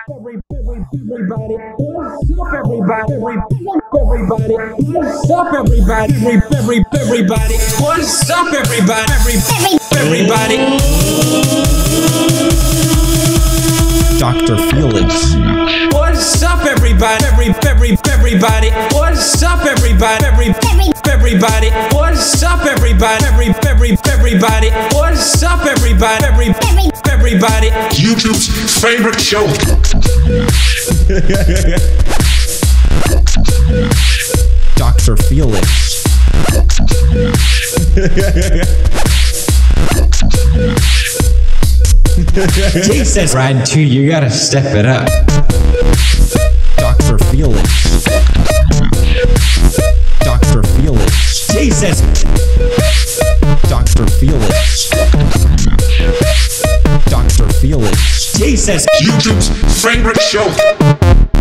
Everybody, what's up, everybody? Everybody, what's up, everybody? Everybody, what's up, everybody? Everybody. Dr. Felix. What's up, everybody? Everybody, what's up, everybody? Everybody, what's up, everybody? Everybody, what's up, everybody? Everybody. YouTube's favorite show. Dr. Felix. Jesus, Ride 2, you gotta step it up. Dr. Felix. Dr. Felix. Jesus! Dr. Felix. Dr. Felix. Jesus! YouTube's favorite show.